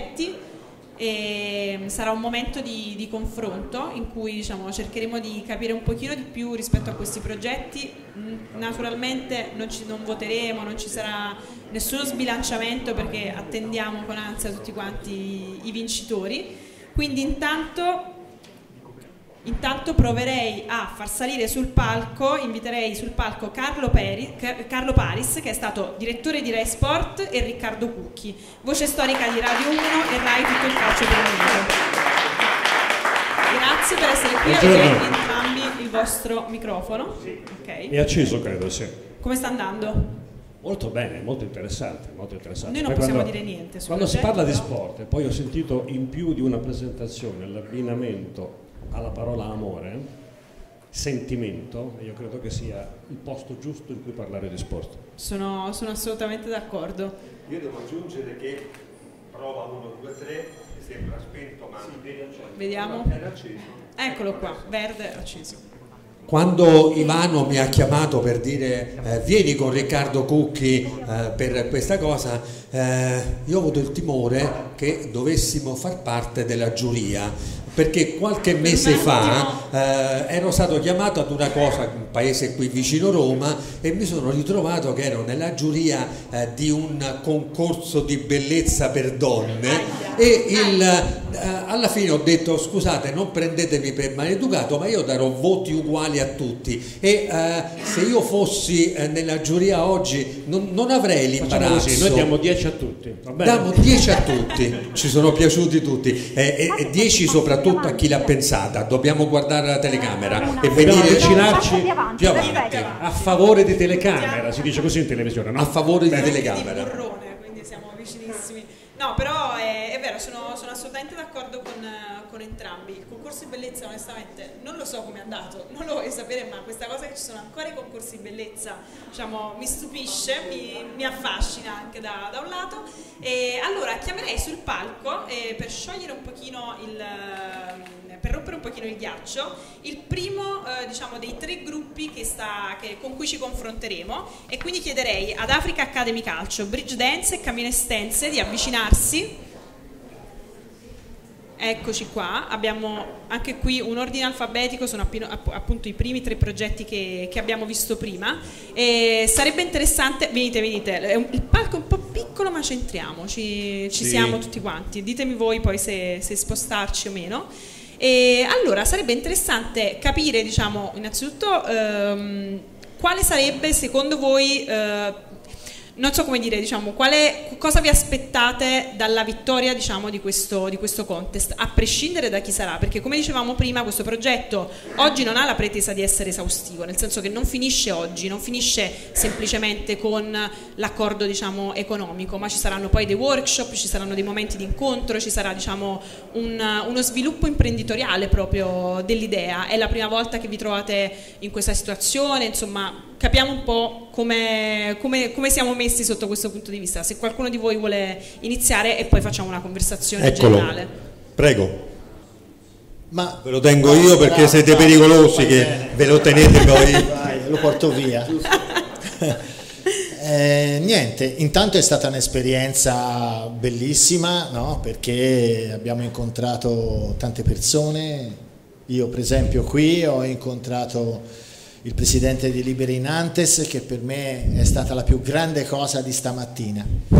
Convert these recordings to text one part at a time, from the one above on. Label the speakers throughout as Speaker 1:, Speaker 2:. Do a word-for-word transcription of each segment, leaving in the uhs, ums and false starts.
Speaker 1: progetti. E sarà un momento di, di confronto in cui, diciamo, cercheremo di capire un pochino di più rispetto a questi progetti. Naturalmente non, ci, non voteremo, non ci sarà nessuno sbilanciamento perché attendiamo con ansia tutti quanti i vincitori, quindi intanto Intanto proverei a far salire sul palco, inviterei sul palco Carlo, Peri, Carlo Paris, che è stato direttore di Rai Sport, e Riccardo Cucchi, voce storica di Radio uno e Rai Tutto il calcio per il mondo. Grazie per essere qui, avete entrambi il vostro microfono. Okay.
Speaker 2: È acceso, credo, sì.
Speaker 1: Come sta andando?
Speaker 2: Molto bene, molto interessante, molto interessante.
Speaker 1: Noi non
Speaker 2: poi
Speaker 1: possiamo
Speaker 2: quando,
Speaker 1: dire niente.
Speaker 2: Quando
Speaker 1: progetto,
Speaker 2: si parla
Speaker 1: però...
Speaker 2: di sport, e poi ho sentito in più di una presentazione l'abbinamento alla parola amore, sentimento, e io credo che sia il posto giusto in cui parlare di sport.
Speaker 1: Sono, sono assolutamente d'accordo.
Speaker 3: Io devo aggiungere che prova uno, due, tre, sembra spento, ma sì,
Speaker 1: vediamo.
Speaker 3: Era acceso.
Speaker 1: Eccolo qua, verde acceso.
Speaker 4: Quando Ivano mi ha chiamato per dire eh, vieni con Riccardo Cucchi eh, per questa cosa, eh, io ho avuto il timore che dovessimo far parte della giuria, perché qualche mese fa eh, ero stato chiamato ad una cosa, un paese qui vicino Roma, e mi sono ritrovato che ero nella giuria eh, di un concorso di bellezza per donne e il, eh, alla fine ho detto scusate, non prendetemi per maleducato, ma io darò voti uguali a tutti, e eh, se io fossi eh, nella giuria oggi non, non avrei l'imbarazzo.
Speaker 2: Così, noi diamo dieci a tutti, va bene?
Speaker 4: Diamo dieci a tutti, ci sono piaciuti tutti, e, e, e dieci soprattutto a chi l'ha pensata. Dobbiamo guardare la telecamera e venire
Speaker 2: avvicinarci
Speaker 4: più avanti.
Speaker 2: A favore di telecamera, si dice così in televisione, no?
Speaker 4: A favore
Speaker 2: Beh.
Speaker 4: di telecamera.
Speaker 1: Di Borrone, quindi siamo vicinissimi. No, però è, è vero, sono, sono assolutamente d'accordo con, con entrambi. Il concorso di bellezza, onestamente, non lo so come è andato, non lo voglio sapere, ma questa cosa che ci sono ancora i concorsi di bellezza, diciamo, mi stupisce, mi, mi affascina anche da, da un lato. E allora chiamerei sul palco eh, per sciogliere un pochino il... per rompere un pochino il ghiaccio, il primo eh, diciamo dei tre gruppi che sta, che, con cui ci confronteremo, e quindi chiederei ad Africa Academy Calcio, Bridge Dance e Cammino Estense di avvicinarsi. Eccoci qua, abbiamo anche qui un ordine alfabetico, sono appino, appunto i primi tre progetti che, che abbiamo visto prima, e sarebbe interessante, venite, venite, è un, il palco è un po' piccolo ma c'entriamo, ci, ci sì. siamo tutti quanti, ditemi voi poi se, se spostarci o meno. E allora sarebbe interessante capire, diciamo, innanzitutto ehm, quale sarebbe secondo voi, eh, non so come dire, diciamo, quale, cosa vi aspettate dalla vittoria, diciamo, di questo, di questo contest, a prescindere da chi sarà, perché come dicevamo prima questo progetto oggi non ha la pretesa di essere esaustivo, nel senso che non finisce oggi, non finisce semplicemente con l'accordo, diciamo, economico, ma ci saranno poi dei workshop, ci saranno dei momenti di incontro, ci sarà, diciamo, un, uno sviluppo imprenditoriale proprio dell'idea. È la prima volta che vi trovate in questa situazione, insomma capiamo un po' come, come, come siamo messi sotto questo punto di vista. Se qualcuno di voi vuole iniziare e poi facciamo una conversazione
Speaker 4: Eccolo.
Speaker 1: generale.
Speaker 4: Prego. Ma ve lo tengo io perché vai, siete vai, pericolosi vai, che bene. Ve lo tenete poi.
Speaker 5: Vai, lo porto via. eh, niente, intanto è stata un'esperienza bellissima, no? Perché abbiamo incontrato tante persone. Io per esempio qui ho incontrato il presidente di Liberi Nantes, che per me è stata la più grande cosa di stamattina.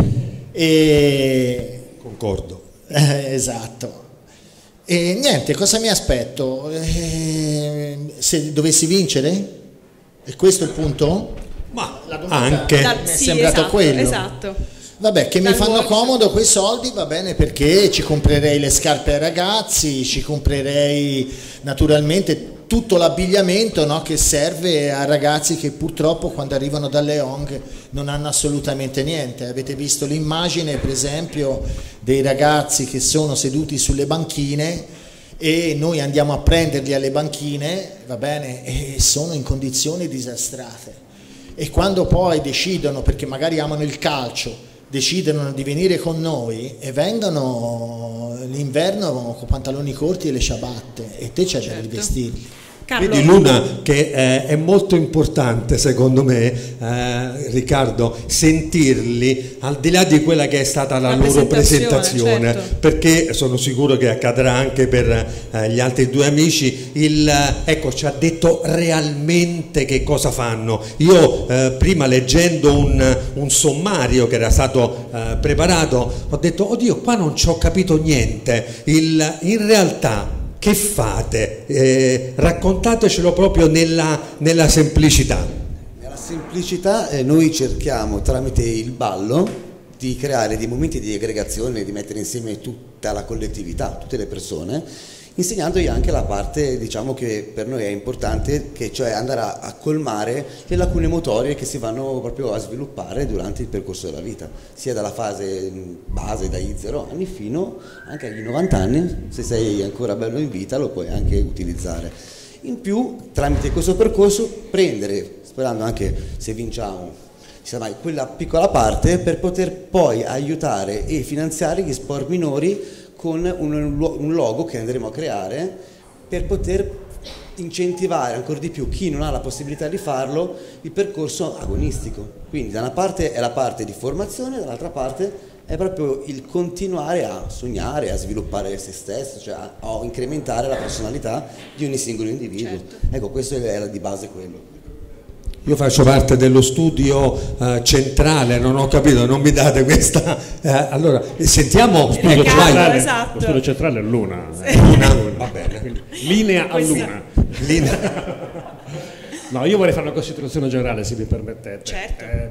Speaker 5: E...
Speaker 4: Concordo.
Speaker 5: Eh, esatto. E niente, cosa mi aspetto? Eh, se dovessi vincere? E questo è il punto?
Speaker 4: Ma
Speaker 5: la domanda
Speaker 4: anche.
Speaker 5: mi
Speaker 1: Dal,
Speaker 5: è
Speaker 1: sì,
Speaker 5: sembrato
Speaker 1: esatto,
Speaker 5: quello.
Speaker 1: Esatto.
Speaker 5: Vabbè, che
Speaker 1: Dal
Speaker 5: mi fanno
Speaker 1: workshop.
Speaker 5: comodo quei soldi, va bene, perché ci comprerei le scarpe ai ragazzi, ci comprerei naturalmente tutto l'abbigliamento, no, che serve a ragazzi che purtroppo quando arrivano dalle O N G non hanno assolutamente niente. Avete visto l'immagine per esempio dei ragazzi che sono seduti sulle banchine e noi andiamo a prenderli alle banchine, va bene, e sono in condizioni disastrate. E quando poi decidono, perché magari amano il calcio, decidono di venire con noi e vengono l'inverno con pantaloni corti e le ciabatte, e te c'hai
Speaker 1: Certo.
Speaker 5: da rivestirli.
Speaker 1: Carlo.
Speaker 4: Vedi Luna che eh, è molto importante secondo me, eh, Riccardo, sentirli al di là di quella che è stata la, la loro presentazione, certo. Perché sono sicuro che accadrà anche per eh, gli altri due amici. Il, ecco, ci ha detto realmente che cosa fanno. Io eh, prima leggendo un, un sommario che era stato eh, preparato ho detto oddio, qua non ci ho capito niente. Il, in realtà che fate? Eh, raccontatecelo proprio nella, nella semplicità.
Speaker 6: Nella semplicità eh, noi cerchiamo tramite il ballo di creare dei momenti di aggregazione, di mettere insieme tutta la collettività, tutte le persone, insegnandogli anche la parte, diciamo, che per noi è importante, che cioè andare a, a colmare le lacune motorie che si vanno proprio a sviluppare durante il percorso della vita, sia dalla fase base, dai zero anni fino anche agli novanta anni. Se sei ancora bello in vita lo puoi anche utilizzare. In più, tramite questo percorso, prendere, sperando anche se vinciamo, mai, quella piccola parte per poter poi aiutare e finanziare gli sport minori con un, un logo che andremo a creare per poter incentivare ancora di più chi non ha la possibilità di farlo il percorso agonistico. Quindi da una parte è la parte di formazione, dall'altra parte è proprio il continuare a sognare, a sviluppare se stesso, cioè a, a incrementare la personalità di ogni singolo individuo. Certo. Ecco, questo era di base quello.
Speaker 4: Io faccio parte dello studio uh, centrale, non ho capito, non mi date questa. Uh, allora, sentiamo.
Speaker 2: Studio centrale,
Speaker 1: esatto.
Speaker 2: Lo studio centrale è Luna.
Speaker 1: Sì.
Speaker 4: Luna, va bene.
Speaker 2: Quindi, linea a Luna.
Speaker 4: Linea.
Speaker 2: No, io vorrei fare una considerazione generale, se mi permettete.
Speaker 1: Certo.
Speaker 2: Eh,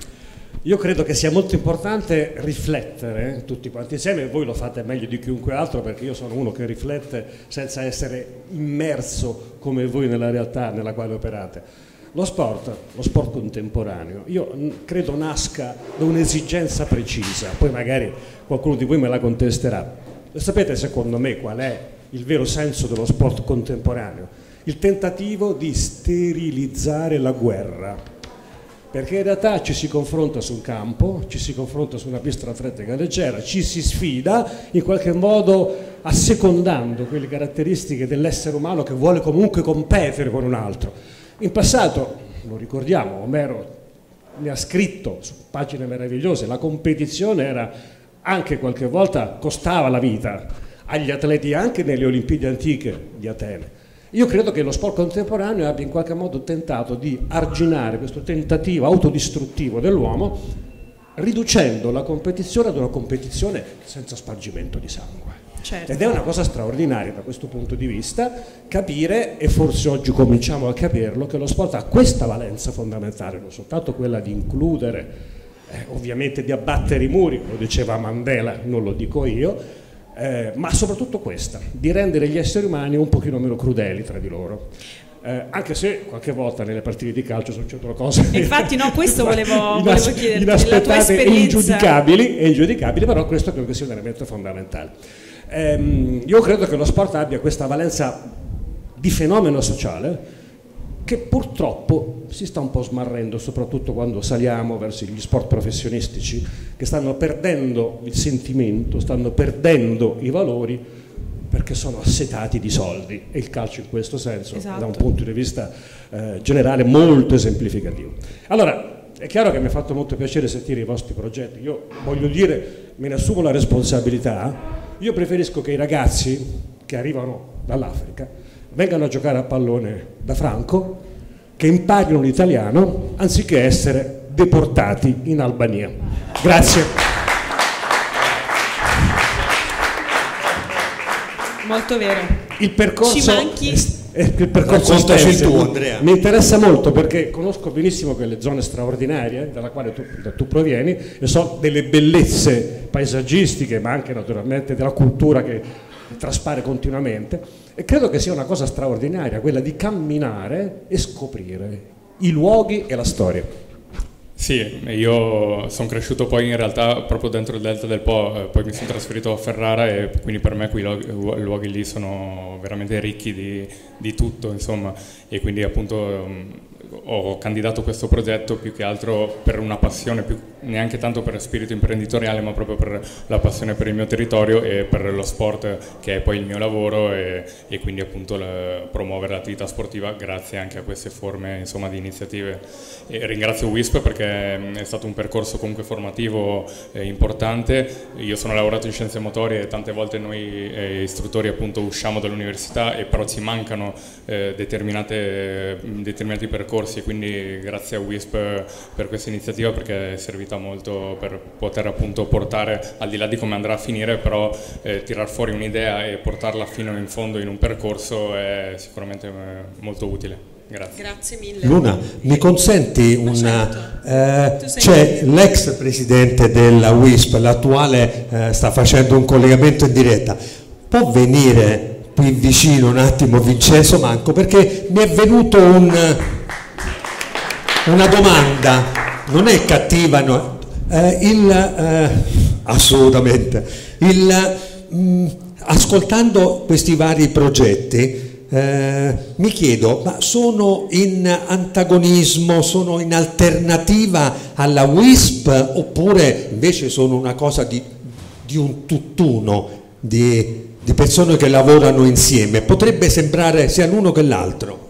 Speaker 2: io credo che sia molto importante riflettere tutti quanti insieme, voi lo fate meglio di chiunque altro perché io sono uno che riflette senza essere immerso come voi nella realtà nella quale operate. Lo sport, lo sport contemporaneo, io credo nasca da un'esigenza precisa, poi magari qualcuno di voi me la contesterà. Sapete secondo me qual è il vero senso dello sport contemporaneo? Il tentativo di sterilizzare la guerra, perché in realtà ci si confronta sul campo, ci si confronta su una pista atletica leggera, ci si sfida in qualche modo assecondando quelle caratteristiche dell'essere umano che vuole comunque competere con un altro. In passato, lo ricordiamo, Omero ne ha scritto su pagine meravigliose, la competizione era anche qualche volta costava la vita agli atleti anche nelle Olimpiadi antiche di Atene. Io credo che lo sport contemporaneo abbia in qualche modo tentato di arginare questo tentativo autodistruttivo dell'uomo, riducendo la competizione ad una competizione senza spargimento di sangue. Certo. Ed è una cosa straordinaria da questo punto di vista capire, e forse oggi cominciamo a capirlo, che lo sport ha questa valenza fondamentale, non soltanto quella di includere, eh, ovviamente di abbattere i muri, lo diceva Mandela, non lo dico io, eh, ma soprattutto questa, di rendere gli esseri umani un pochino meno crudeli tra di loro. Eh, anche se qualche volta nelle partite di calcio succedono cose
Speaker 1: infatti no, questo volevo,
Speaker 2: inas
Speaker 1: volevo chiederti,
Speaker 2: inaspettate e ingiudicabili, e ingiudicabili, però questo credo che sia un elemento fondamentale. Eh, io credo che lo sport abbia questa valenza di fenomeno sociale che purtroppo si sta un po' smarrendo, soprattutto quando saliamo verso gli sport professionistici, che stanno perdendo il sentimento, stanno perdendo i valori perché sono assetati di soldi, e il calcio in questo senso, esatto, da un punto di vista eh, generale molto esemplificativo. Allora, è chiaro che mi ha fatto molto piacere sentire i vostri progetti, io voglio dire, me ne assumo la responsabilità. Io preferisco che i ragazzi che arrivano dall'Africa vengano a giocare a pallone da Franco, che imparino l'italiano, anziché essere deportati in Albania. Grazie.
Speaker 1: Molto vero.
Speaker 2: Il percorso,
Speaker 1: ci manchi...
Speaker 2: il percorso
Speaker 4: stesso, tu, Andrea.
Speaker 2: Mi interessa molto perché conosco benissimo quelle zone straordinarie dalla quale tu, da tu provieni, e so delle bellezze paesaggistiche, ma anche naturalmente della cultura che traspare continuamente, e credo che sia una cosa straordinaria quella di camminare e scoprire i luoghi e la storia.
Speaker 7: Sì, io sono cresciuto poi in realtà proprio dentro il Delta del Po, poi mi sono trasferito a Ferrara e quindi per me quei luoghi, luoghi lì sono veramente ricchi di, di tutto, insomma, e quindi appunto um, ho candidato questo progetto più che altro per una passione più, neanche tanto per spirito imprenditoriale, ma proprio per la passione per il mio territorio e per lo sport, che è poi il mio lavoro, e, e quindi appunto la, promuovere l'attività sportiva grazie anche a queste forme, insomma, di iniziative. E ringrazio W I S P perché è stato un percorso comunque formativo eh, importante. Io sono laureato in scienze motorie e tante volte noi eh, istruttori appunto usciamo dall'università e però ci mancano eh, determinate, determinati percorsi, e quindi grazie a W I S P per questa iniziativa, perché è servita molto per poter appunto portare, al di là di come andrà a finire, però eh, tirar fuori un'idea e portarla fino in fondo in un percorso è sicuramente eh, molto utile. Grazie.
Speaker 1: Grazie mille.
Speaker 4: Luna, mi consenti una... Eh, c'è l'ex presidente della W I S P, l'attuale eh, sta facendo un collegamento in diretta. Può venire qui vicino un attimo Vincenzo Manco, perché mi è venuto un, una domanda, non è cattiva, no, eh, il, eh, assolutamente, il, mh, ascoltando questi vari progetti, Eh, mi chiedo, ma sono in antagonismo, sono in alternativa alla W I S P, oppure invece sono una cosa di, di un tutt'uno, di, di persone che lavorano insieme? Potrebbe sembrare sia l'uno che l'altro.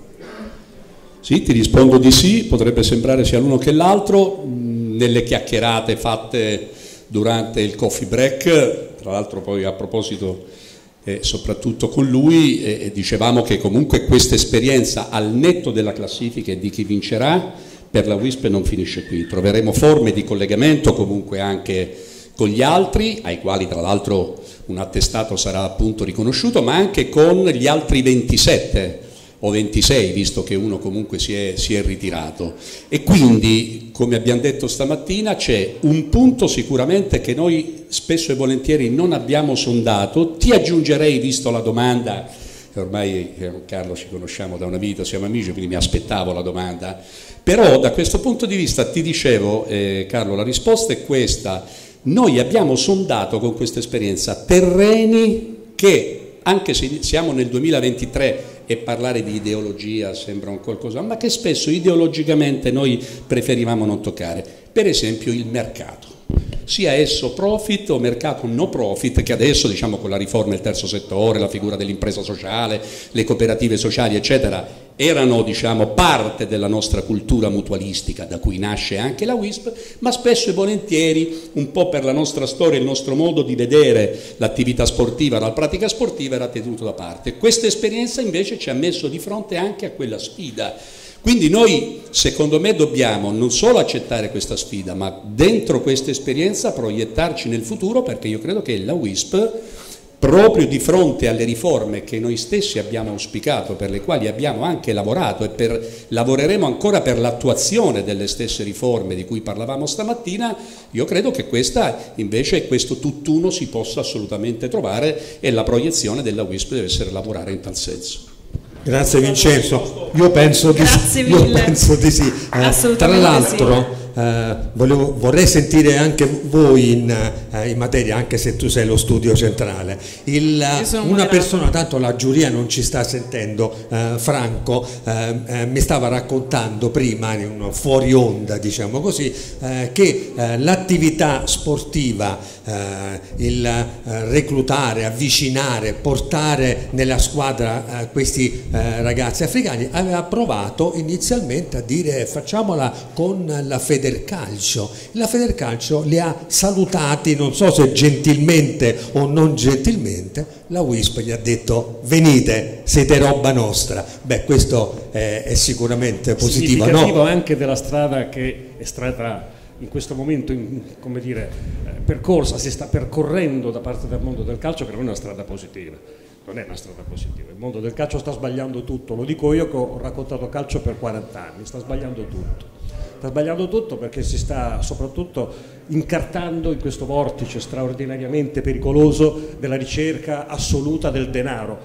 Speaker 8: Sì, ti rispondo di sì, potrebbe sembrare sia l'uno che l'altro. Nelle chiacchierate fatte durante il coffee break, tra l'altro poi a proposito e soprattutto con lui, eh, dicevamo che comunque questa esperienza, al netto della classifica e di chi vincerà, per la W I S P non finisce qui. Troveremo forme di collegamento comunque anche con gli altri, ai quali tra l'altro un attestato sarà appunto riconosciuto, ma anche con gli altri ventisette o ventisei, visto che uno comunque si è, si è ritirato. E quindi, come abbiamo detto stamattina, c'è un punto sicuramente che noi spesso e volentieri non abbiamo sondato. Ti aggiungerei, visto la domanda, che ormai eh, Carlo ci conosciamo da una vita, siamo amici, quindi mi aspettavo la domanda, però da questo punto di vista ti dicevo, eh, Carlo, la risposta è questa: noi abbiamo sondato con questa esperienza terreni che, anche se siamo nel duemilaventitré e parlare di ideologia sembra un qualcosa, ma che spesso ideologicamente noi preferivamo non toccare. Per esempio il mercato, sia esso profit o mercato no profit, che adesso, diciamo, con la riforma del terzo settore, la figura dell'impresa sociale, le cooperative sociali eccetera, erano, diciamo, parte della nostra cultura mutualistica, da cui nasce anche la W I S P, ma spesso e volentieri, un po' per la nostra storia, il nostro modo di vedere l'attività sportiva, la pratica sportiva, era tenuto da parte. Questa esperienza invece ci ha messo di fronte anche a quella sfida. Quindi noi, secondo me, dobbiamo non solo accettare questa sfida, ma dentro questa esperienza proiettarci nel futuro, perché io credo che la W I S P, proprio di fronte alle riforme che noi stessi abbiamo auspicato, per le quali abbiamo anche lavorato e per, lavoreremo ancora per l'attuazione delle stesse riforme di cui parlavamo stamattina, io credo che questa invece, questo tutt'uno si possa assolutamente trovare, e la proiezione della W I S P deve essere lavorare in tal senso.
Speaker 4: Grazie Vincenzo, io penso di sì. Io penso di sì. Eh, tra l'altro eh, volevo, vorrei sentire anche voi in, eh, in materia, anche se tu sei lo studio centrale. Il, una persona, tanto la giuria non ci sta sentendo, eh, Franco eh, eh, mi stava raccontando prima, in uno fuori onda diciamo così, eh, che eh, l'attività sportiva, eh, il eh, reclutare, avvicinare, portare nella squadra eh, questi eh, ragazzi africani, aveva provato inizialmente a dire facciamola con la Federcalcio. La Federcalcio li ha salutati, non so se gentilmente o non gentilmente, la W I S P gli ha detto venite, siete roba nostra. Beh, questo è, è sicuramente positivo,
Speaker 2: significativo,
Speaker 4: no?
Speaker 2: Anche della strada che è stata in questo momento, in, come dire, eh, percorsa, si sta percorrendo da parte del mondo del calcio, che non è una strada positiva. Non è una strada positiva, il mondo del calcio sta sbagliando tutto, lo dico io che ho raccontato calcio per quaranta anni, sta sbagliando tutto, sta sbagliando tutto perché si sta soprattutto incartando in questo vortice straordinariamente pericoloso della ricerca assoluta del denaro,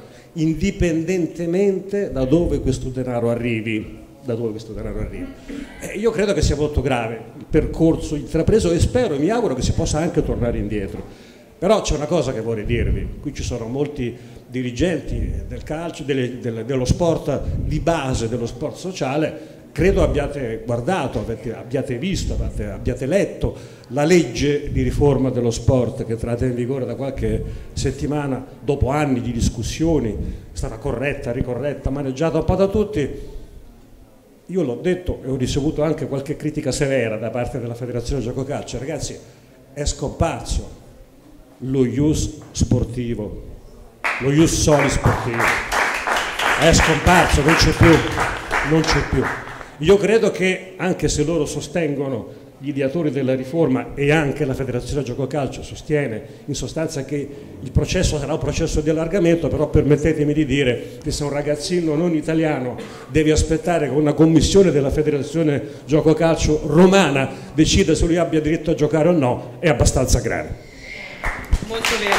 Speaker 2: indipendentemente da dove questo denaro arrivi. da dove questo denaro arriva. Eh, io credo che sia molto grave il percorso intrapreso e spero e mi auguro che si possa anche tornare indietro. Però c'è una cosa che vorrei dirvi, qui ci sono molti dirigenti del calcio, delle, del, dello sport di base, dello sport sociale, credo abbiate guardato, avete, abbiate visto, abbiate, abbiate letto la legge di riforma dello sport che è entrata in vigore da qualche settimana, dopo anni di discussioni, è stata corretta, ricorretta, maneggiata un po' da tutti. Io l'ho detto e ho ricevuto anche qualche critica severa da parte della Federazione Gioco Calcio. Ragazzi, è scomparso lo ius sportivo, lo ius soli sportivo, è scomparso, non c'è più, non c'è più. Io credo che, anche se loro sostengono, gli ideatori della riforma e anche la Federazione Gioco Calcio sostiene in sostanza che il processo sarà un processo di allargamento, però permettetemi di dire che se un ragazzino non italiano deve aspettare che una commissione della Federazione Gioco Calcio romana decida se lui abbia diritto a giocare o no, è abbastanza grave.
Speaker 1: Molto vero.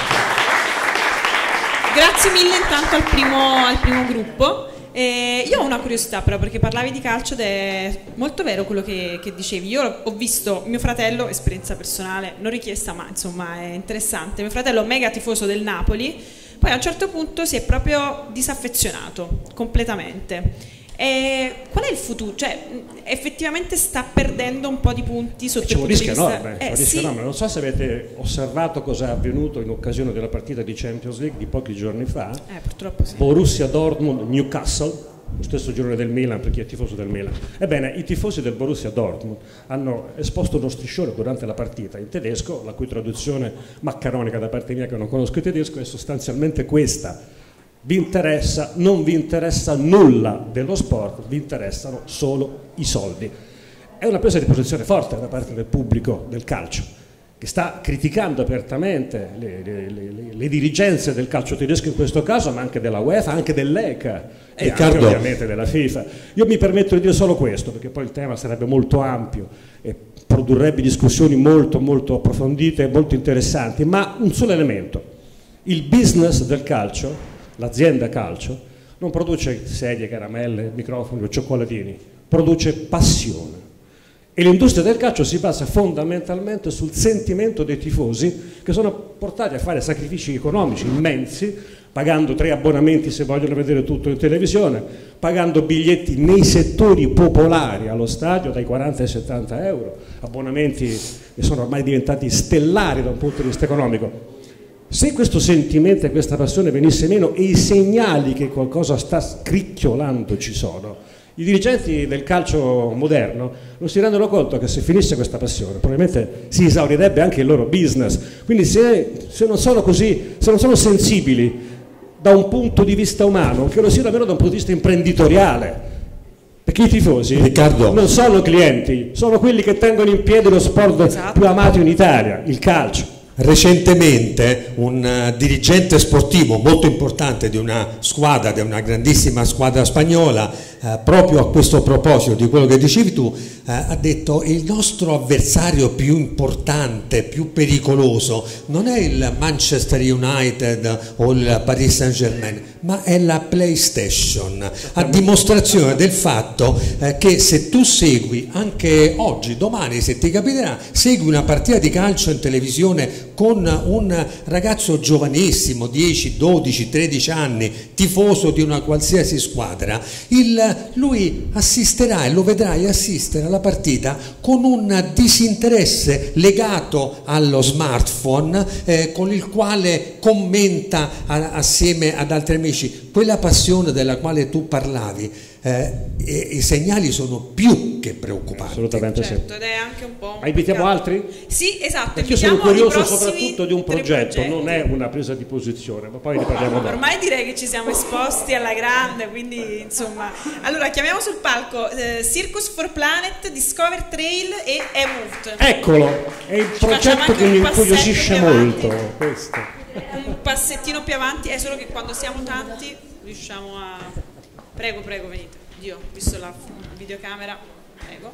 Speaker 1: Grazie mille intanto al primo, al primo gruppo. Eh, io ho una curiosità però, perché parlavi di calcio ed è molto vero quello che, che dicevi. Io ho visto mio fratello, esperienza personale, non richiesta ma insomma è interessante, mio fratello mega tifoso del Napoli, poi a un certo punto si è proprio disaffezionato completamente. E qual è il futuro? Cioè, effettivamente sta perdendo un po' di punti sotto il punto di vista.
Speaker 2: C'è un rischio enorme,
Speaker 1: eh,
Speaker 2: sì.
Speaker 1: enorme.
Speaker 2: Non so se avete osservato cosa è avvenuto in occasione della partita di Champions League di pochi giorni fa.
Speaker 1: Eh, purtroppo sì.
Speaker 2: Borussia Dortmund Newcastle, lo stesso girone del Milan per chi è tifoso del Milan. Ebbene, i tifosi del Borussia Dortmund hanno esposto uno striscione durante la partita in tedesco, la cui traduzione maccaronica da parte mia, che non conosco il tedesco, è sostanzialmente questa: vi interessa, non vi interessa nulla dello sport, vi interessano solo i soldi. È una presa di posizione forte da parte del pubblico del calcio, che sta criticando apertamente le, le, le, le dirigenze del calcio tedesco in questo caso, ma anche della UEFA, anche dell'E C A e
Speaker 4: Riccardo,
Speaker 2: anche ovviamente della FIFA. Io mi permetto di dire solo questo, perché poi il tema sarebbe molto ampio e produrrebbe discussioni molto molto approfondite e molto interessanti, ma un solo elemento: il business del calcio, l'azienda calcio, non produce sedie, caramelle, microfoni o cioccolatini, produce passione. E l'industria del calcio si basa fondamentalmente sul sentimento dei tifosi, che sono portati a fare sacrifici economici immensi, pagando tre abbonamenti se vogliono vedere tutto in televisione, pagando biglietti nei settori popolari allo stadio dai quaranta ai settanta euro, abbonamenti che sono ormai diventati stellari da un punto di vista economico. Se questo sentimento e questa passione venisse meno e i segnali che qualcosa sta scricchiolando ci sono, i dirigenti del calcio moderno non si rendono conto che se finisse questa passione probabilmente si esaurirebbe anche il loro business. Quindi se, se non sono così, se non sono sensibili da un punto di vista umano, che lo siano almeno da un punto di vista imprenditoriale, perché i tifosi, Riccardo, non sono clienti, sono quelli che tengono in piedi lo sport esatto. più amato in Italia, il calcio.
Speaker 4: Recentemente un uh, dirigente sportivo molto importante di una squadra, di una grandissima squadra spagnola, uh, proprio a questo proposito di quello che dicevi tu, uh, ha detto: il nostro avversario più importante, più pericoloso non è il Manchester United o il Paris Saint-Germain, ma è la PlayStation, a dimostrazione del fatto uh, che se tu segui anche oggi, domani, se ti capiterà, segui una partita di calcio in televisione con un ragazzo giovanissimo, dieci, dodici, tredici anni, tifoso di una qualsiasi squadra, il, lui assisterà e lo vedrai assistere alla partita con un disinteresse legato allo smartphone, eh, con il quale commenta a, assieme ad altri amici. Quella passione della quale tu parlavi, eh, e, i segnali sono più che preoccupanti.
Speaker 2: Assolutamente
Speaker 1: certo,
Speaker 2: sì.
Speaker 1: Ed è anche un po' un
Speaker 2: Ma invitiamo
Speaker 1: peccato.
Speaker 2: altri?
Speaker 1: Sì, esatto.
Speaker 2: Perché io sono curioso soprattutto di un progetto, non è una presa di posizione, ma poi ne parliamo dopo.
Speaker 1: Ormai direi che ci siamo esposti alla grande, quindi insomma. Allora chiamiamo sul palco eh, Circus for Planet, Discover Trail e eMoved.
Speaker 2: Eccolo, è il
Speaker 1: Ci
Speaker 2: progetto che mi incuriosisce molto. Questo.
Speaker 1: Un passettino più avanti, è solo che quando siamo tanti riusciamo a... Prego, prego, venite. Dio, ho visto la videocamera, prego.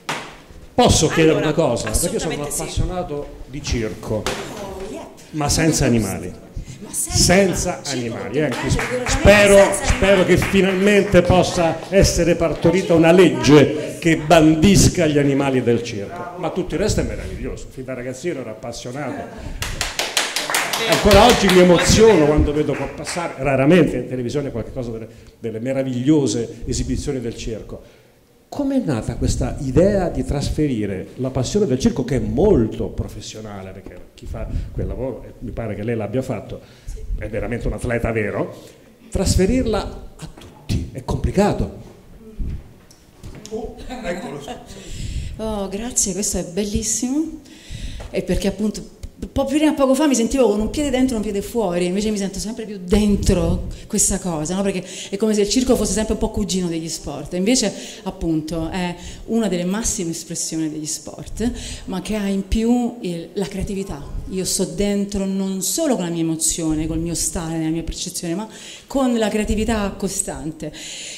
Speaker 2: Posso chiedere
Speaker 1: allora,
Speaker 2: una cosa? Perché sono un appassionato sì. di circo, ma senza animali. Senza animali. Eh. Spero, spero che finalmente possa essere partorita una legge che bandisca gli animali del circo. Ma tutto il resto è meraviglioso. Fin da ragazzino ero appassionato. Ancora oggi mi emoziono quando vedo passare raramente in televisione qualche cosa delle, delle meravigliose esibizioni del circo. Com'è nata questa idea di trasferire la passione del circo, che è molto professionale, perché chi fa quel lavoro, e mi pare che lei l'abbia fatto, è veramente un atleta vero, trasferirla a tutti? È complicato.
Speaker 4: Oh, eccolo, scusa.
Speaker 9: Oh, grazie, questo è bellissimo. E perché appunto prima poco fa mi sentivo con un piede dentro e un piede fuori, invece mi sento sempre più dentro questa cosa, no? Perché è come se il circo fosse sempre un po' cugino degli sport, invece appunto è una delle massime espressioni degli sport, ma che ha in più il, la creatività. Io sto dentro non solo con la mia emozione, col mio stare, la mia percezione, ma con la creatività costante.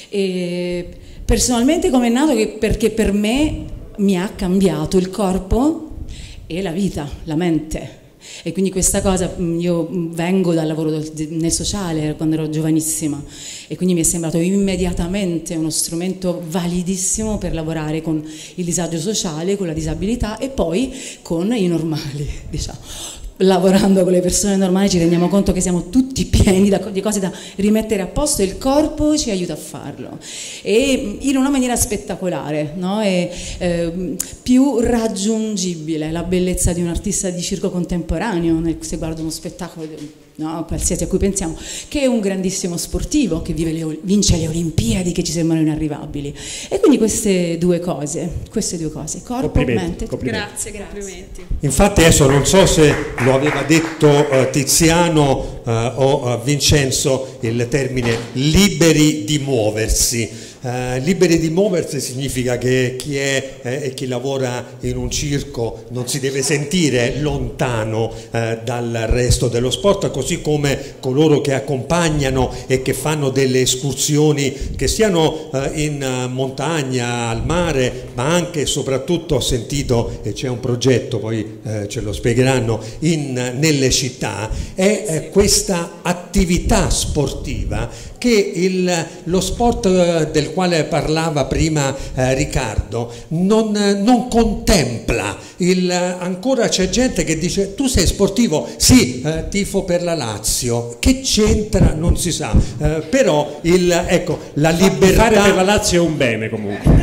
Speaker 9: E personalmente come è nato? Che perché per me mi ha cambiato il corpo e la vita, la mente. E quindi questa cosa, io vengo dal lavoro nel sociale quando ero giovanissima e quindi mi è sembrato immediatamente uno strumento validissimo per lavorare con il disagio sociale, con la disabilità e poi con i normali, diciamo. Lavorando con le persone normali ci rendiamo conto che siamo tutti pieni di cose da rimettere a posto e il corpo ci aiuta a farlo, e in una maniera spettacolare, no? E, eh, più raggiungibile la bellezza di un artista di circo contemporaneo nel, se guarda uno spettacolo, no, qualsiasi a cui pensiamo, che è un grandissimo sportivo che vive le, vince le Olimpiadi che ci sembrano inarrivabili. E quindi queste due cose, queste due cose, corpo, mente.
Speaker 1: Grazie, complimenti.
Speaker 4: Infatti adesso non so se lo aveva detto uh, Tiziano uh, o uh, Vincenzo il termine liberi di muoversi. Uh, liberi di muoversi significa che chi è eh, e chi lavora in un circo non si deve sentire lontano eh, dal resto dello sport, così come coloro che accompagnano e che fanno delle escursioni, che siano eh, in uh, montagna, al mare, ma anche e soprattutto, ho sentito, e c'è un progetto, poi eh, ce lo spiegheranno, in, nelle città, è eh, questa attività sportiva che il, lo sport eh, del quale parlava prima eh, Riccardo non, non contempla. Il, ancora c'è gente che dice: tu sei sportivo? Sì, eh, tifo per la Lazio. Che c'entra? Non si sa. Eh, però il, ecco, la libertà...
Speaker 2: Fare per la Lazio è un bene comunque.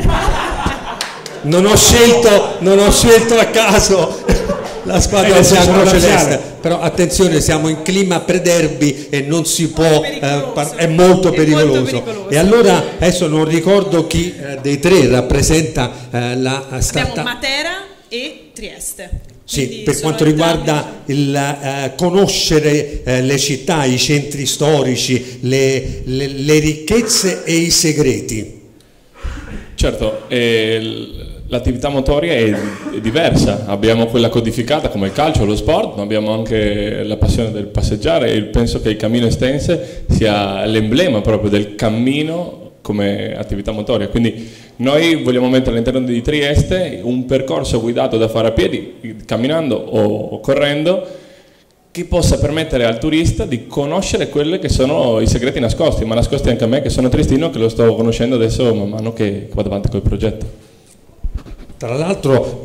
Speaker 4: Non ho scelto, non ho scelto a caso la squadra del bianco celeste, però attenzione, siamo in clima pre-derby e non si può, eh, è molto pericoloso. Molto pericoloso. E allora adesso non ricordo chi eh, dei tre rappresenta eh, la startup.
Speaker 1: Abbiamo Matera e Trieste.
Speaker 4: Sì, per quanto riguarda il eh, conoscere eh, le città, i centri storici, le, le, le ricchezze e i segreti.
Speaker 7: Certo, eh, l'attività motoria è, è diversa, abbiamo quella codificata come il calcio, lo sport, ma abbiamo anche la passione del passeggiare, e penso che il cammino estense sia l'emblema proprio del cammino come attività motoria. Quindi noi vogliamo mettere all'interno di Trieste un percorso guidato da fare a piedi, camminando o correndo, che possa permettere al turista di conoscere quelli che sono i segreti nascosti, ma nascosti anche a me, che sono tristino, che lo sto conoscendo adesso man mano che vado avanti col progetto.
Speaker 4: Tra l'altro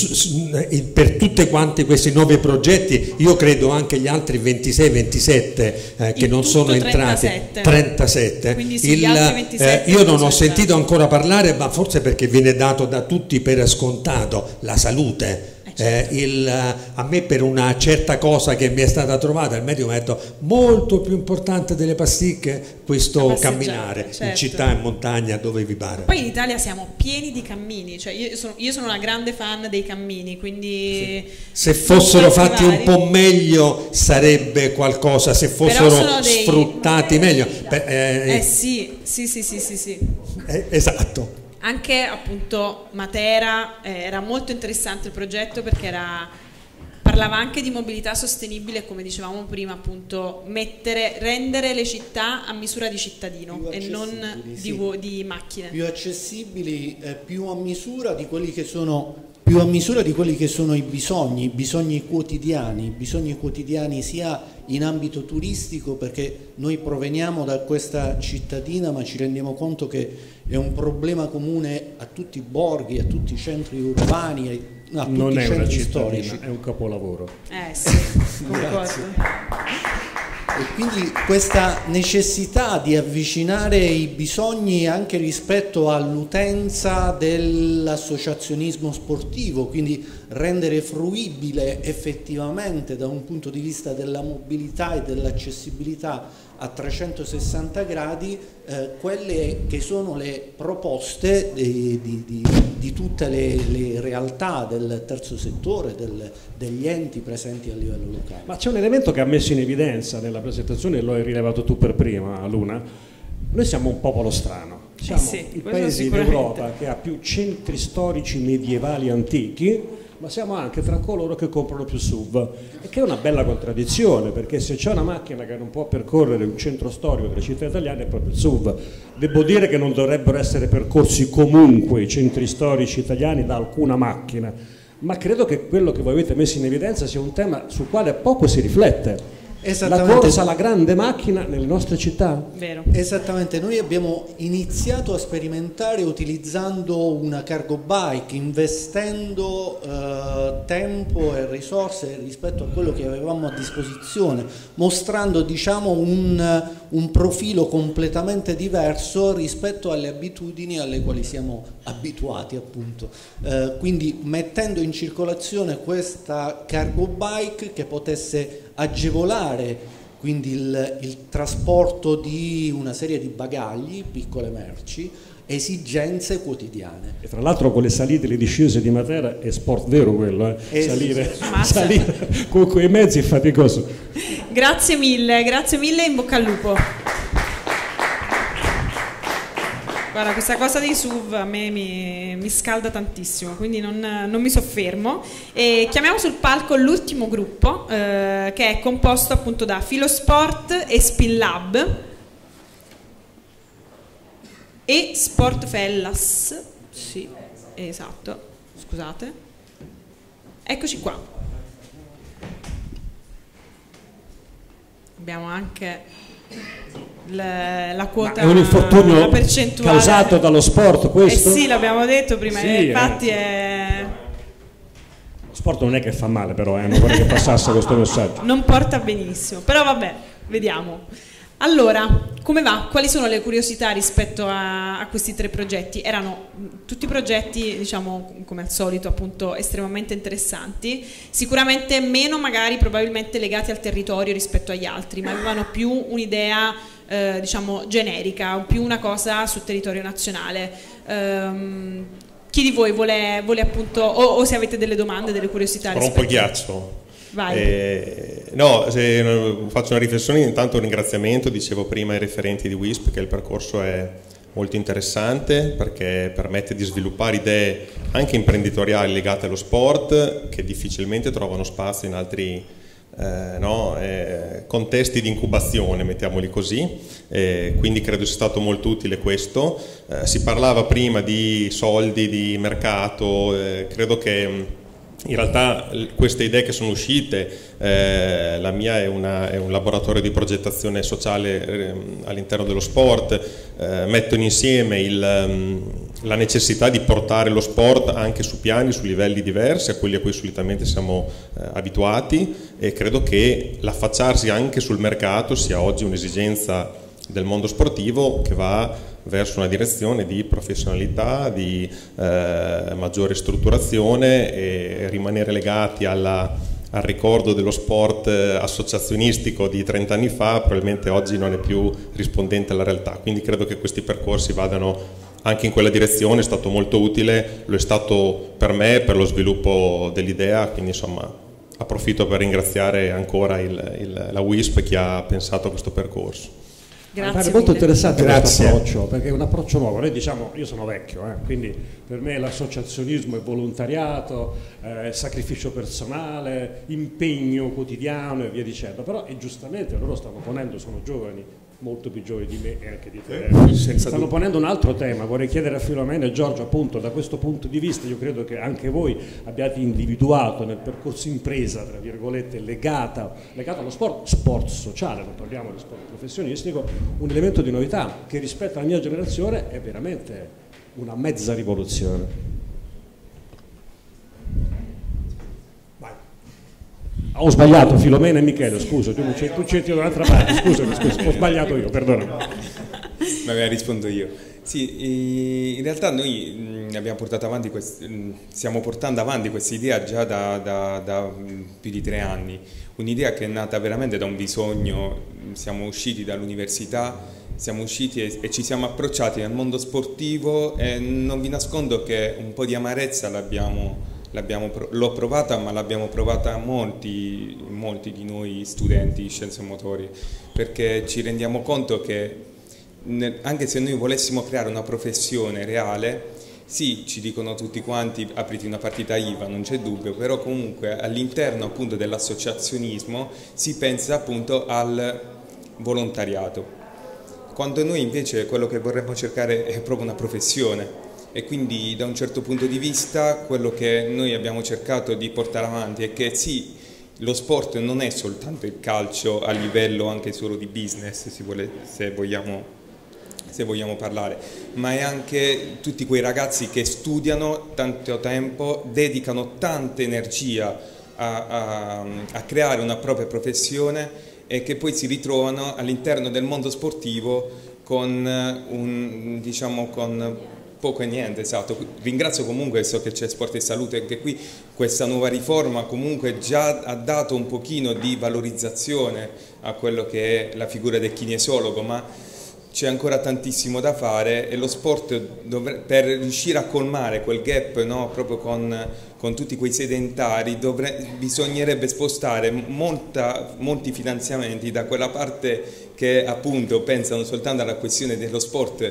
Speaker 4: per tutti quanti questi nuovi progetti, io credo anche gli altri ventisei ventisette eh, che non sono entrati,
Speaker 1: trentasette,
Speaker 4: trentasette.
Speaker 1: Quindi sì,
Speaker 4: Il,
Speaker 1: gli altri ventisette
Speaker 4: eh, io non ho sentito ancora parlare, ma forse perché viene dato da tutti per scontato, la salute. Eh, il, a me per una certa cosa che mi è stata trovata il medico mi ha detto: molto più importante delle pasticche questo camminare, certo, in città e in montagna, dove vi pare.
Speaker 1: Poi in Italia siamo pieni di cammini, cioè io sono, io sono una grande fan dei cammini, quindi
Speaker 4: sì. Se fossero fatti vari. un po' meglio sarebbe qualcosa, se fossero dei... sfruttati meglio.
Speaker 1: Per, eh, eh sì, sì, sì, sì, sì, sì.
Speaker 4: Eh, esatto.
Speaker 1: Anche appunto Matera, eh, era molto interessante il progetto perché era, parlava anche di mobilità sostenibile, come dicevamo prima, appunto mettere, rendere le città a misura di cittadino e non di, sì. di macchine.
Speaker 10: Più accessibili, eh, più a misura di quelli che sono più a misura di quelli che sono i bisogni, i bisogni quotidiani, i bisogni quotidiani sia in ambito turistico, perché noi proveniamo da questa cittadina ma ci rendiamo conto che è un problema comune a tutti i borghi, a tutti i centri urbani, a tutti
Speaker 2: non
Speaker 10: i
Speaker 2: è
Speaker 10: centri
Speaker 2: una
Speaker 10: storici.
Speaker 2: È un capolavoro.
Speaker 1: Eh sì, concordo.
Speaker 10: E quindi questa necessità di avvicinare i bisogni anche rispetto all'utenza dell'associazionismo sportivo, quindi rendere fruibile effettivamente da un punto di vista della mobilità e dell'accessibilità a trecentosessanta gradi eh, quelle che sono le proposte di, di, di, di tutte le, le realtà del terzo settore, del, degli enti presenti a livello locale.
Speaker 2: Ma c'è un elemento che ha messo in evidenza nella presentazione e lo hai rilevato tu per prima, Luna. Noi siamo un popolo strano, siamo
Speaker 1: eh sì,
Speaker 2: il paese d'Europa che ha più centri storici medievali antichi, ma siamo anche tra coloro che comprano più S U V, e che è una bella contraddizione, perché se c'è una macchina che non può percorrere un centro storico delle città italiane è proprio il S U V. Devo dire che non dovrebbero essere percorsi comunque i centri storici italiani da alcuna macchina, ma credo che quello che voi avete messo in evidenza sia un tema sul quale poco si riflette. La corsa alla grande macchina nelle nostre città.
Speaker 1: Vero.
Speaker 10: Esattamente, noi abbiamo iniziato a sperimentare utilizzando una cargo bike, investendo eh, tempo e risorse rispetto a quello che avevamo a disposizione, mostrando diciamo un, un profilo completamente diverso rispetto alle abitudini alle quali siamo abituati, appunto. Eh, quindi mettendo in circolazione questa cargo bike che potesse agevolare quindi il, il trasporto di una serie di bagagli, piccole merci, esigenze quotidiane.
Speaker 2: E tra l'altro con le salite e le discese di Matera è sport vero quello, eh? salire, salire con quei mezzi è faticoso.
Speaker 1: Grazie mille, grazie mille e in bocca al lupo. Guarda, questa cosa dei S U V a me mi, mi scalda tantissimo, quindi non, non mi soffermo. E chiamiamo sul palco l'ultimo gruppo, eh, che è composto appunto da Filosport e Spin Lab e Sportfellas. Sì, esatto, scusate. Eccoci qua. Abbiamo anche La, la quota,
Speaker 2: ma è un infortunio
Speaker 1: la percentuale
Speaker 2: causato dallo sport questo?
Speaker 1: Eh sì, l'abbiamo detto prima,
Speaker 2: sì,
Speaker 1: infatti
Speaker 2: eh.
Speaker 1: è...
Speaker 2: Lo sport non è che fa male però, eh, non vorrei che passasse questo messaggio.
Speaker 1: Non porta benissimo, però vabbè, vediamo. Allora, come va? Quali sono le curiosità rispetto a, a questi tre progetti? Erano tutti progetti, diciamo, come al solito, appunto, estremamente interessanti, sicuramente meno magari probabilmente legati al territorio rispetto agli altri, ma avevano più un'idea, eh, diciamo, generica, più una cosa sul territorio nazionale. Um, chi di voi vuole, vuole appunto, o, o se avete delle domande, delle curiosità?
Speaker 11: Rompo il ghiaccio.
Speaker 1: Vai.
Speaker 11: Eh, no, se faccio una riflessione, intanto un ringraziamento, dicevo prima ai referenti di W I S P che il percorso è molto interessante perché permette di sviluppare idee anche imprenditoriali legate allo sport che difficilmente trovano spazio in altri eh, no, eh, contesti di incubazione, mettiamoli così, eh, quindi credo sia stato molto utile questo. Eh, si parlava prima di soldi, di mercato, eh, credo che in realtà queste idee che sono uscite, eh, la mia è, una, è un laboratorio di progettazione sociale eh, all'interno dello sport, eh, mettono insieme il, um, la necessità di portare lo sport anche su piani, su livelli diversi a quelli a cui solitamente siamo eh, abituati, e credo che l'affacciarsi anche sul mercato sia oggi un'esigenza del mondo sportivo che va verso una direzione di professionalità, di eh, maggiore strutturazione, e rimanere legati alla, al ricordo dello sport associazionistico di trenta anni fa probabilmente oggi non è più rispondente alla realtà, quindi credo che questi percorsi vadano anche in quella direzione. È stato molto utile, lo è stato per me, per lo sviluppo dell'idea, quindi insomma approfitto per ringraziare ancora il, il, la W I S P e chi ha pensato a questo percorso.
Speaker 2: È molto interessante questo approccio, perché è un approccio nuovo. Noi diciamo, io sono vecchio, eh, quindi per me l'associazionismo è volontariato, eh, sacrificio personale, impegno quotidiano e via dicendo, però e giustamente loro stanno ponendo, sono giovani, molto più giovani di me e anche di te, eh, stanno ponendo un altro tema. Vorrei chiedere a Filomena e Giorgio, appunto, da questo punto di vista io credo che anche voi abbiate individuato nel percorso impresa, tra virgolette, legata, legata allo sport, sport sociale, non parliamo di sport professionistico, un elemento di novità che rispetto alla mia generazione è veramente una mezza rivoluzione. Vai. Ho sbagliato, Filomena e Michele, scusa, tu c'entri da un'altra parte, scusami, scusa, ho sbagliato io, perdonami.
Speaker 12: Vabbè, rispondo io. Sì, in realtà noi abbiamo portato avanti quest- stiamo portando avanti questa idea già da, da, da più di tre anni, un'idea che è nata veramente da un bisogno. Siamo usciti dall'università, siamo usciti e, e ci siamo approcciati nel mondo sportivo e non vi nascondo che un po' di amarezza l'abbiamo L'abbiamo, l'ho provata, ma l'abbiamo provata molti, molti di noi studenti di scienze motorie, perché ci rendiamo conto che nel, anche se noi volessimo creare una professione reale, sì, ci dicono tutti quanti apriti una partita I V A, non c'è dubbio, però comunque all'interno appunto dell'associazionismo si pensa appunto al volontariato, quando noi invece quello che vorremmo cercare è proprio una professione. E quindi da un certo punto di vista quello che noi abbiamo cercato di portare avanti è che sì, lo sport non è soltanto il calcio a livello anche solo di business, se, vuole, se, vogliamo, se vogliamo parlare, ma è anche tutti quei ragazzi che studiano tanto tempo, dedicano tanta energia a, a, a creare una propria professione e che poi si ritrovano all'interno del mondo sportivo con un, diciamo, con poco e niente, esatto. Ringrazio comunque, so che c'è Sport e Salute anche qui, questa nuova riforma comunque già ha dato un pochino di valorizzazione a quello che è la figura del kinesiologo, ma c'è ancora tantissimo da fare e lo sport dovre- per riuscire a colmare quel gap, no, proprio con, con tutti quei sedentari, dovre- bisognerebbe spostare molta, molti finanziamenti da quella parte che appunto pensano soltanto alla questione dello sport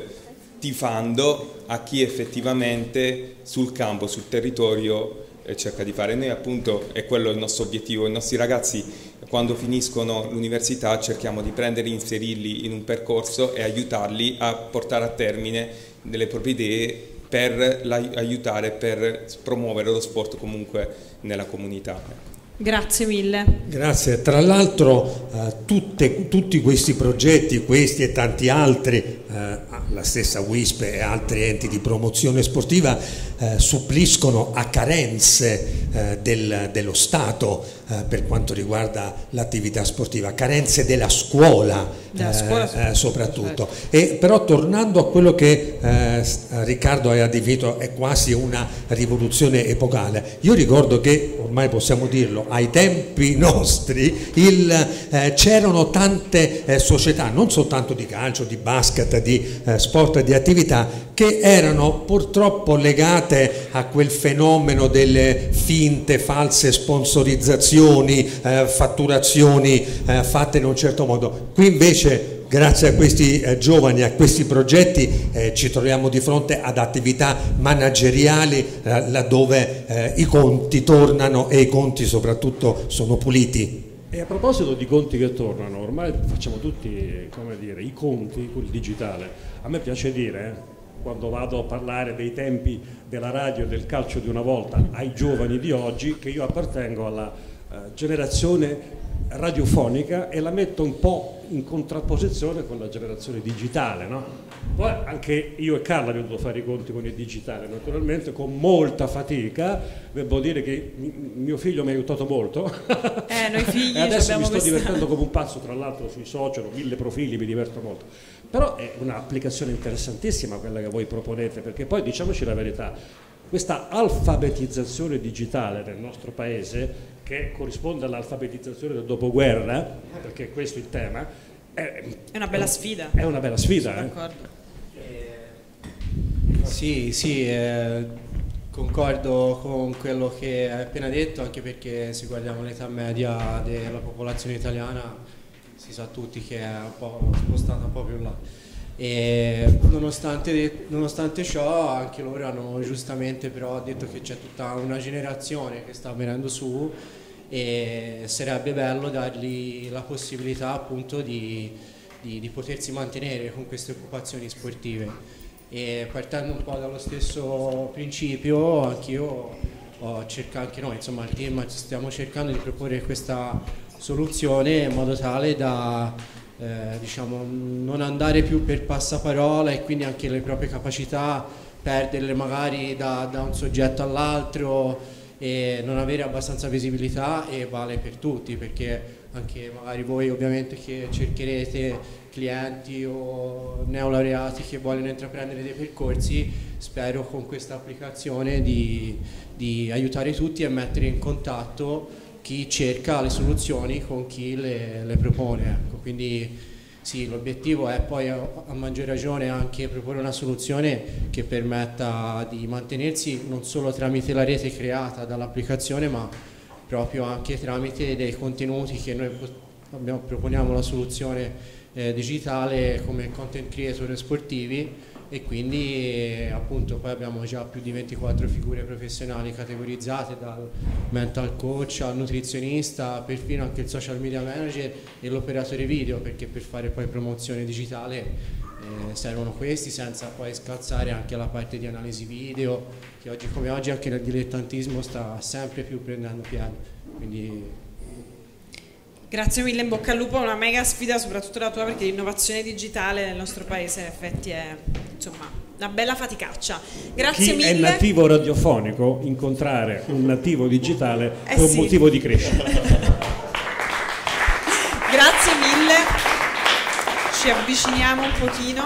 Speaker 12: tifando a chi effettivamente sul campo, sul territorio eh, cerca di fare. Noi appunto, è quello il nostro obiettivo, i nostri ragazzi quando finiscono l'università cerchiamo di prenderli, inserirli in un percorso e aiutarli a portare a termine delle proprie idee per aiutare, per promuovere lo sport comunque nella comunità.
Speaker 1: Grazie mille.
Speaker 4: Grazie. Tra l'altro eh, tutte, tutti questi progetti, questi e tanti altri, eh, la stessa WISP e altri enti di promozione sportiva eh, suppliscono a carenze eh, del, dello Stato eh, per quanto riguarda l'attività sportiva, carenze della scuola,
Speaker 1: della
Speaker 4: eh,
Speaker 1: scuola
Speaker 4: eh, soprattutto. E però tornando a quello che eh, Riccardo ha definito è quasi una rivoluzione epocale, io ricordo che ormai possiamo dirlo, ai tempi nostri eh, c'erano tante eh, società, non soltanto di calcio, di basket, di eh, sport e di attività, che erano purtroppo legate a quel fenomeno delle finte, false sponsorizzazioni, eh, fatturazioni eh, fatte in un certo modo. Qui invece, grazie a questi eh, giovani, a questi progetti, eh, ci troviamo di fronte ad attività manageriali eh, laddove eh, i conti tornano e i conti soprattutto sono puliti.
Speaker 2: E a proposito di conti che tornano, ormai facciamo tutti, come dire, i conti con il digitale. A me piace dire, eh, quando vado a parlare dei tempi della radio e del calcio di una volta ai giovani di oggi, che io appartengo alla eh, generazione radiofonica e la metto un po' in contrapposizione con la generazione digitale, no? Poi anche io e Carla abbiamo dovuto fare i conti con il digitale, naturalmente con molta fatica. Devo dire che mio figlio mi ha aiutato molto
Speaker 1: eh, noi figli
Speaker 2: e adesso mi sto
Speaker 1: questa...
Speaker 2: divertendo come un pazzo, tra l'altro sui social, ho mille profili, mi diverto molto, però è un'applicazione interessantissima quella che voi proponete, perché poi diciamoci la verità, questa alfabetizzazione digitale nel nostro paese, che corrisponde all'alfabetizzazione del dopoguerra, perché questo è il tema, è,
Speaker 1: è una bella sfida.
Speaker 2: È una bella sfida.
Speaker 1: Sono
Speaker 2: eh.
Speaker 1: d'accordo.
Speaker 13: Sì, sì, eh, concordo con quello che hai appena detto, anche perché se guardiamo l'età media della popolazione italiana si sa tutti che è un po' spostata un po' più in là. E nonostante, nonostante ciò anche loro hanno giustamente però detto che c'è tutta una generazione che sta venendo su e sarebbe bello dargli la possibilità appunto di, di, di potersi mantenere con queste occupazioni sportive. E partendo un po' dallo stesso principio, anch'io ho cercato, anche noi insomma il team stiamo cercando di proporre questa soluzione in modo tale da Eh, diciamo, non andare più per passaparola e quindi anche le proprie capacità perderle magari da, da un soggetto all'altro e non avere abbastanza visibilità, e vale per tutti, perché anche magari voi ovviamente che cercherete clienti o neolaureati che vogliono intraprendere dei percorsi, spero con questa applicazione di, di aiutare tutti a mettere in contatto chi cerca le soluzioni con chi le, le propone, ecco. Quindi sì, l'obiettivo è poi a, a maggior ragione anche proporre una soluzione che permetta di mantenersi non solo tramite la rete creata dall'applicazione, ma proprio anche tramite dei contenuti che noi abbiamo, proponiamo la soluzione eh, digitale come content creator sportivi, e quindi eh, appunto poi abbiamo già più di ventiquattro figure professionali categorizzate, dal mental coach al nutrizionista, perfino anche il social media manager e l'operatore video, perché per fare poi promozione digitale eh, servono questi, senza poi scalzare anche la parte di analisi video, che oggi come oggi anche nel dilettantismo sta sempre più prendendo piede. Quindi
Speaker 1: grazie mille, in bocca al lupo, una mega sfida soprattutto la tua, perché l'innovazione digitale nel nostro paese in effetti è, insomma, una bella faticaccia. Grazie
Speaker 2: Chi
Speaker 1: mille.
Speaker 2: è nativo radiofonico, incontrare un nativo digitale
Speaker 1: eh
Speaker 2: è un
Speaker 1: sì.
Speaker 2: motivo di crescita.
Speaker 1: Grazie mille, ci avviciniamo un pochino.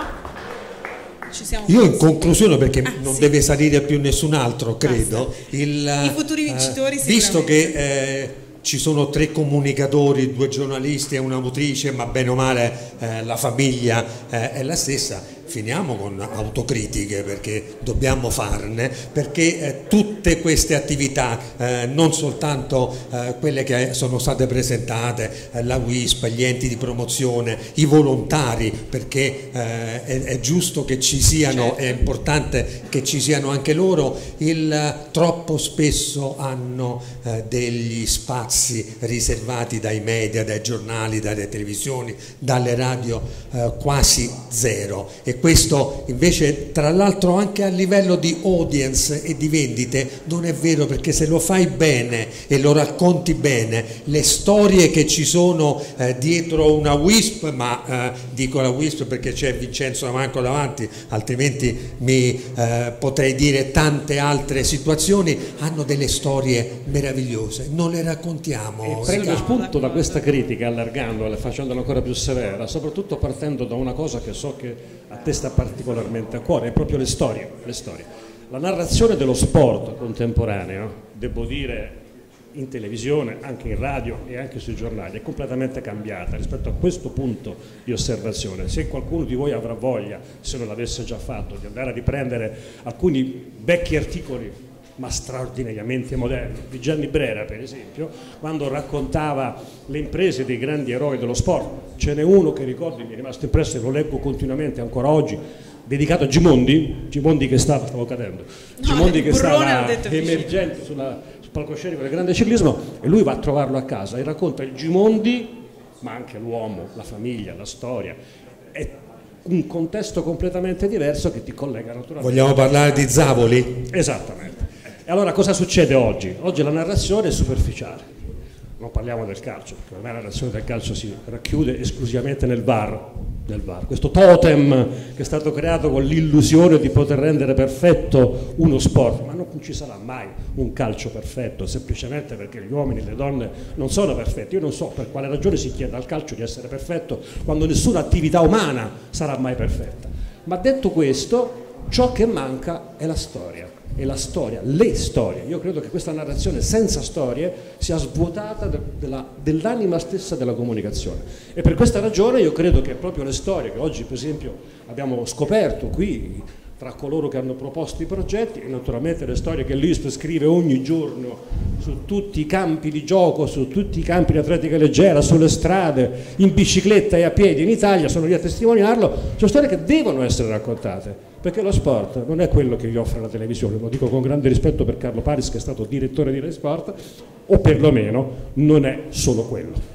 Speaker 1: Ci siamo
Speaker 4: Io in
Speaker 1: messi.
Speaker 4: conclusione, perché
Speaker 1: Ah,
Speaker 4: non
Speaker 1: sì.
Speaker 4: deve salire più nessun altro, credo, il,
Speaker 1: I futuri vincitori
Speaker 4: eh, visto
Speaker 1: sicuramente.
Speaker 4: che eh, ci sono tre comunicatori, due giornalisti e una autrice, ma bene o male eh, la famiglia eh, è la stessa, finiamo con autocritiche, perché dobbiamo farne, perché eh, tutte queste attività, eh, non soltanto eh, quelle che sono state presentate, eh, la W I S P, gli enti di promozione, i volontari, perché eh, è, è giusto che ci siano, è importante che ci siano anche loro, il, troppo spesso hanno eh, degli spazi riservati dai media, dai giornali, dalle televisioni, dalle radio, eh, quasi zero. E questo invece, tra l'altro, anche a livello di audience e di vendite non è vero, perché se lo fai bene e lo racconti bene, le storie che ci sono eh, dietro una W I S P, ma eh, dico la W I S P perché c'è Vincenzo Damanco davanti, altrimenti mi eh, potrei dire tante altre situazioni, hanno delle storie meravigliose, non le raccontiamo.
Speaker 2: E prendo spunto da questa critica, allargandola, facendola ancora più severa, soprattutto partendo da una cosa che so che a te sta particolarmente a cuore, è proprio le storie, le storie. La narrazione dello sport contemporaneo, devo dire, in televisione, anche in radio e anche sui giornali, è completamente cambiata rispetto a questo punto di osservazione. Se qualcuno di voi avrà voglia, se non l'avesse già fatto, di andare a riprendere alcuni vecchi articoli ma straordinariamente moderni, di Gianni Brera per esempio, quando raccontava le imprese dei grandi eroi dello sport, ce n'è uno che ricordo, mi è rimasto impresso e lo leggo continuamente ancora oggi, dedicato a Gimondi, Gimondi che stava, stavo cadendo, no, Gimondi che stava emergente sulla, sul palcoscenico del grande ciclismo, e lui va a trovarlo a casa e racconta il Gimondi, ma anche l'uomo, la famiglia, la storia, è un contesto completamente diverso che ti collega naturalmente.
Speaker 4: Vogliamo parlare di Zavoli?
Speaker 2: Esattamente. E allora cosa succede oggi? Oggi la narrazione è superficiale, non parliamo del calcio, perché ormai la narrazione del calcio si racchiude esclusivamente nel V A R, nel V A R. Questo totem che è stato creato con l'illusione di poter rendere perfetto uno sport, ma non ci sarà mai un calcio perfetto, semplicemente perché gli uomini e le donne non sono perfetti. Io non so per quale ragione si chieda al calcio di essere perfetto quando nessuna attività umana sarà mai perfetta. Ma detto questo, ciò che manca è la storia. E la storia, le storie. Io credo che questa narrazione senza storie sia svuotata de, de dell'anima stessa della comunicazione, e per questa ragione io credo che proprio le storie che oggi per esempio abbiamo scoperto qui tra coloro che hanno proposto i progetti, e naturalmente le storie che l'I S P scrive ogni giorno su tutti i campi di gioco, su tutti i campi di atletica leggera, sulle strade, in bicicletta e a piedi in Italia, sono lì a testimoniarlo, sono storie che devono essere raccontate, perché lo sport non è quello che gli offre la televisione, lo dico con grande rispetto per Carlo Paris che è stato direttore di Rai Sport, o perlomeno non è solo quello.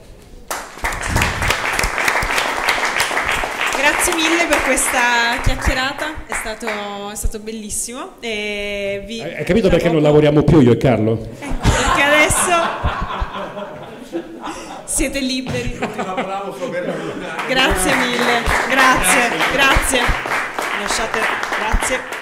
Speaker 1: Grazie mille per questa chiacchierata, è stato, è stato bellissimo. E vi
Speaker 2: Hai capito perché non lavoriamo più io e Carlo?
Speaker 1: Ecco, perché adesso siete liberi. Grazie mille, grazie, grazie. Lasciate, grazie.